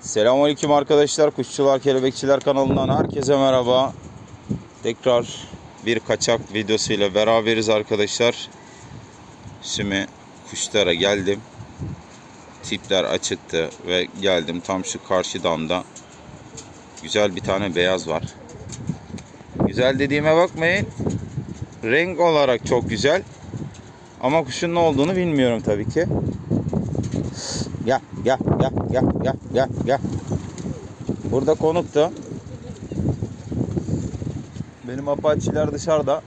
Selamünaleyküm arkadaşlar. Kuşçular, Kelebekçiler kanalından herkese merhaba. Tekrar bir kaçak videosu ile beraberiz arkadaşlar. Şimdi kuşlara geldim. Tipler açıktı ve geldim. Tam şu karşı damda güzel bir tane beyaz var. Güzel dediğime bakmayın. Renk olarak çok güzel. Ama kuşun ne olduğunu bilmiyorum tabii ki. Gel. Burada konuktu. Benim apaçiler dışarıda.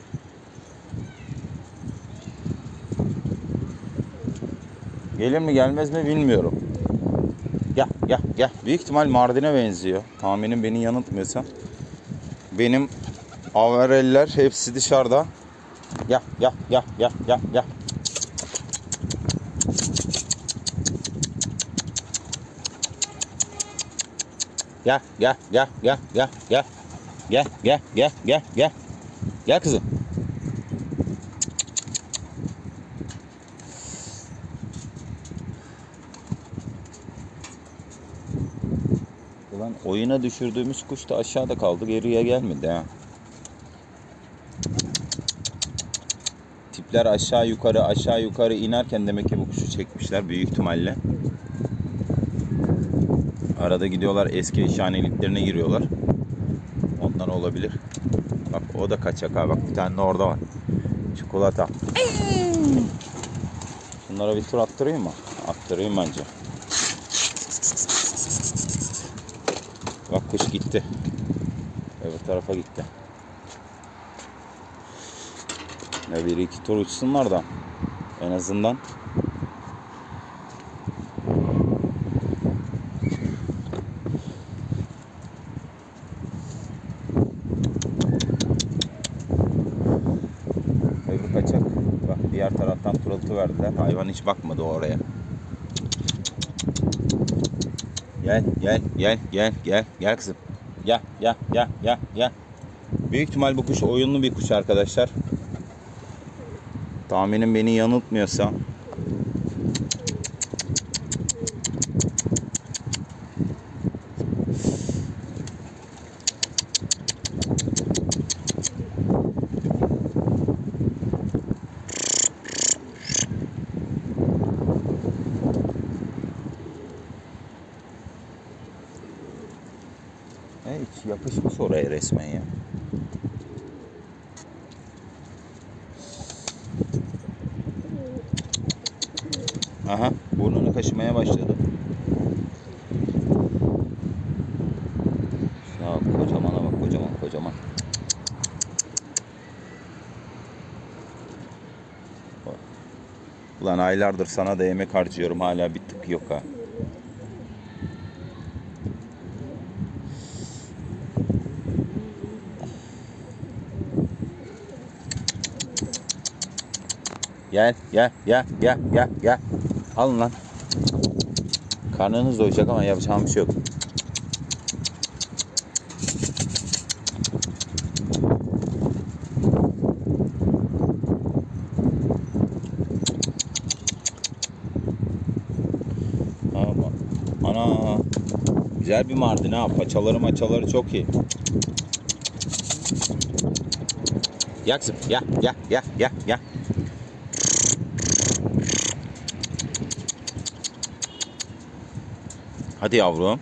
Gelir mi gelmez mi bilmiyorum. Gel. Büyük ihtimal Mardin'e benziyor. Tahminim beni yanıltmıyorsa. Benim avereller hepsi dışarıda. Gel. Gel. Gel kızım. Ulan oyuna düşürdüğümüz kuş da aşağıda kaldı. Geriye gelmedi ha. Tipler aşağı yukarı inerken demek ki bu kuşu çekmişler büyük ihtimalle. Arada gidiyorlar, eski eşhaneliklerine giriyorlar. Ondan olabilir. Bak o da kaçak ha. Bak bir tane de orada var. Çikolata. Şunlara bir tur attırayım mı? Attırayım bence. Bak kuş gitti. Öbür tarafa gitti. Ya bir iki tur uçsunlar da en azından. Öbür kaçak. Bak diğer taraftan pırıltı verdiler. Hayvan hiç bakmadı oraya. Gel kızım. Gel. Büyük ihtimal bu kuş oyunlu bir kuş arkadaşlar. Tahminim beni yanıltmıyorsa. Evet, yapışmış oraya resmen ya. Aha, burnunu kaşımaya başladı. Ya kocamana bak, kocaman. Ulan aylardır sana da emek harcıyorum, hala bir tık yok ha. Gel. Alın lan. Karnınız doyacak ama yapacağım bir şey yok. Ama ana güzel bir Mardin ha. Paçaları çok iyi. Gel kızım. Gel. Hadi yavrum.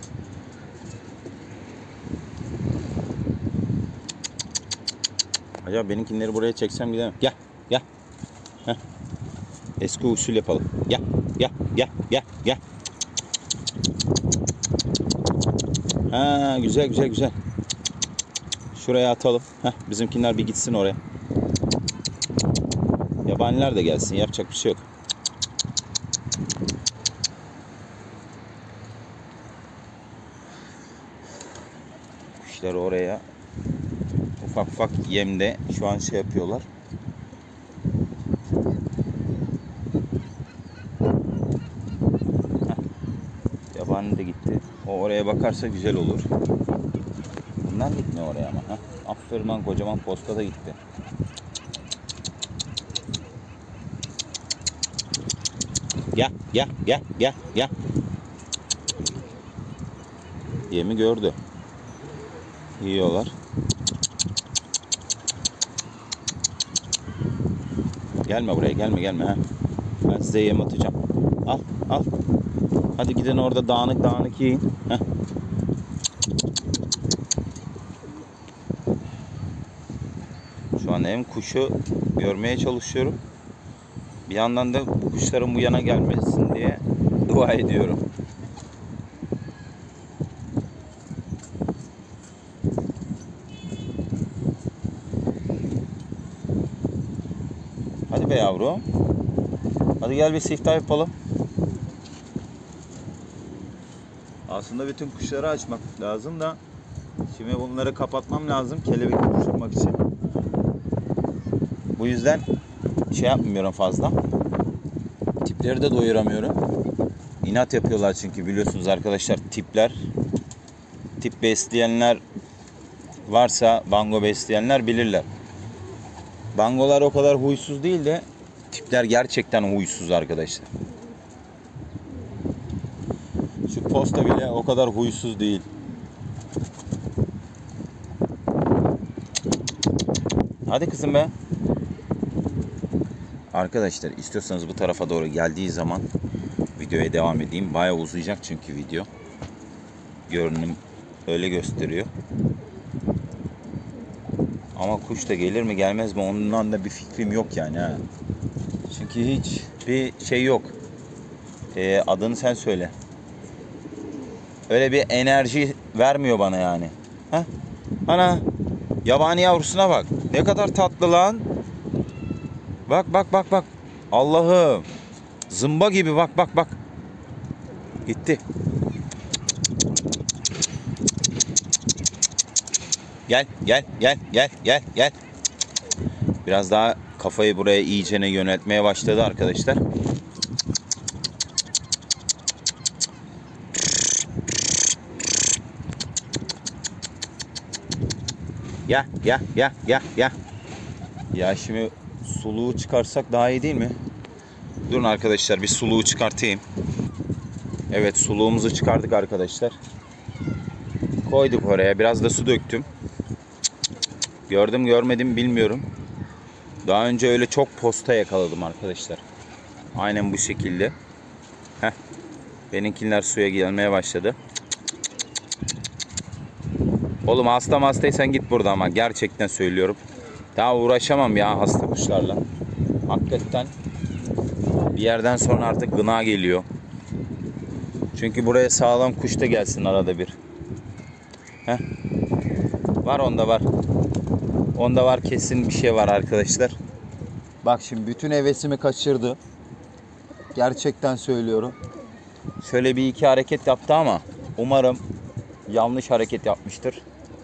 Acaba benimkinleri buraya çeksem gidemem. Gel. Heh. Eski usul yapalım. Gel. Ha, güzel. Şuraya atalım. Heh, bizimkinler bir gitsin oraya. Yabaniler de gelsin. Yapacak bir şey yok. Kuşlar oraya ufak yemde şu an şey yapıyorlar. Yabani de gitti. O oraya bakarsa güzel olur. Bunlar gitmiyor oraya ama. Aferin lan, kocaman posta da gitti. Gel. Yemi gördü. Yiyorlar. Gelme buraya, gelme ha. Ben size yem atacağım. Al. Hadi gidin orada dağınık yiyin. Heh. Şu an hem kuşu görmeye çalışıyorum. Bir yandan da bu kuşların bu yana gelmesin diye dua ediyorum. Hadi be yavrum. Hadi gel bir siftah yapalım. Aslında bütün kuşları açmak lazım da şimdi bunları kapatmam lazım kelebek uçurmak için. Bu yüzden şey yapmıyorum fazla. Tipleri de doyuramıyorum. İnat yapıyorlar çünkü biliyorsunuz arkadaşlar tipler. Tip besleyenler varsa, bango besleyenler bilirler. Bangolar o kadar huysuz değil de tipler gerçekten huysuz arkadaşlar. Şu posta bile o kadar huysuz değil. Hadi kızım be. Arkadaşlar istiyorsanız bu tarafa doğru geldiği zaman videoya devam edeyim. Bayağı uzayacak çünkü video. Görünüm öyle gösteriyor. Ama kuş da gelir mi gelmez mi ondan da bir fikrim yok yani ha. Çünkü hiç bir şey yok. Adını sen söyle. Öyle bir enerji vermiyor bana yani. Heh. Ana yabani yavrusuna bak. Ne kadar tatlı lan. Bak. Allah'ım. Zımba gibi bak. Gitti. Gel. Biraz daha kafayı buraya iyicene yöneltmeye başladı arkadaşlar. Ya. Ya şimdi suluğu çıkarsak daha iyi değil mi? Durun arkadaşlar bir suluğu çıkartayım. Evet suluğumuzu çıkardık arkadaşlar. Koyduk oraya biraz da su döktüm. Gördüm görmedim bilmiyorum. Daha önce öyle çok posta yakaladım arkadaşlar. Aynen bu şekilde. Heh. Benimkiler suya gelmeye başladı. Oğlum hastaysan git burada ama gerçekten söylüyorum. Daha uğraşamam ya hasta kuşlarla. Hakikaten bir yerden sonra artık gına geliyor. Çünkü buraya sağlam kuş da gelsin arada bir. Heh. Var onda var. Onda var kesin bir şey var arkadaşlar. Bak şimdi bütün hevesimi kaçırdı. Gerçekten söylüyorum. Şöyle bir iki hareket yaptı ama umarım yanlış hareket yapmıştır.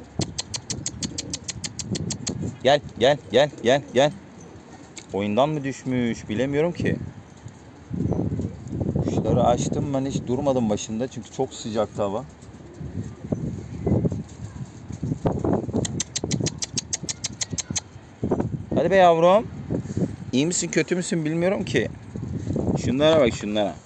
Gel. Oyundan mı düşmüş bilemiyorum ki. Kuşları açtım ben hiç durmadım başında çünkü çok sıcaktı hava. Hadi be yavrum. İyi misin kötü müsün bilmiyorum ki. Şunlara bak şunlara.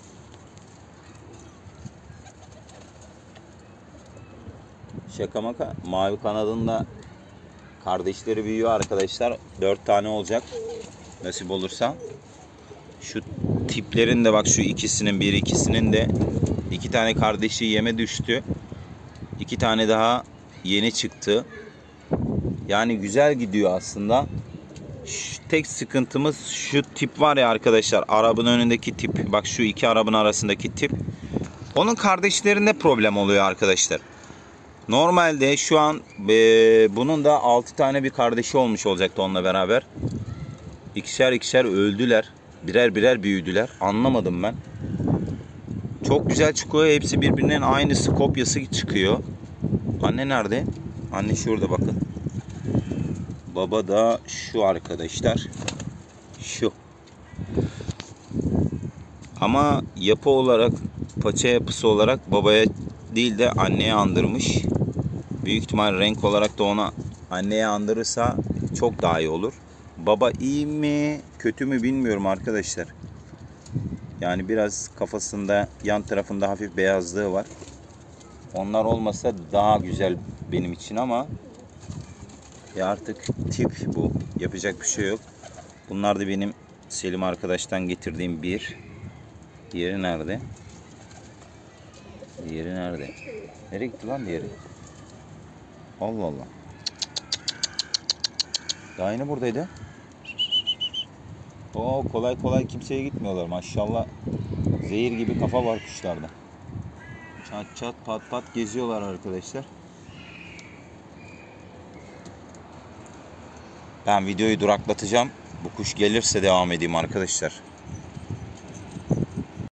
Şaka maka mavi kanadın da kardeşleri büyüyor arkadaşlar. 4 tane olacak. Nasip olursa. Şu tiplerin de bak şu ikisinin de 2 tane kardeşi yeme düştü. 2 tane daha yeni çıktı. Yani güzel gidiyor aslında. Tek sıkıntımız şu tip var ya arkadaşlar. Arabın önündeki tip. Bak şu iki arabın arasındaki tip. Onun kardeşlerinde problem oluyor arkadaşlar. Normalde şu an bunun da 6 tane bir kardeşi olmuş olacaktı onunla beraber. İkişer öldüler. Birer büyüdüler. Anlamadım ben. Çok güzel çıkıyor. Hepsi birbirinin aynısı kopyası çıkıyor. Anne nerede? Anne şurada bakın. Baba da şu arkadaşlar. Şu. Ama yapı olarak, paça yapısı olarak babaya değil de anneye andırmış. Büyük ihtimal renk olarak da ona anneye andırırsa çok daha iyi olur. Baba iyi mi, kötü mü bilmiyorum arkadaşlar. Yani biraz kafasında yan tarafında hafif beyazlığı var. Onlar olmasa daha güzel benim için ama ya artık tip bu. Yapacak bir şey yok. Bunlar da benim Selim arkadaştan getirdiğim bir. Diğeri nerede? Diğeri nerede? Nereye gitti lan diğeri? Allah Allah. Daha yeni buradaydı. Oo, kolay kolay kimseye gitmiyorlar maşallah. Zehir gibi kafa var kuşlarda. Çat çat pat pat geziyorlar arkadaşlar. Ben videoyu duraklatacağım. Bu kuş gelirse devam edeyim arkadaşlar.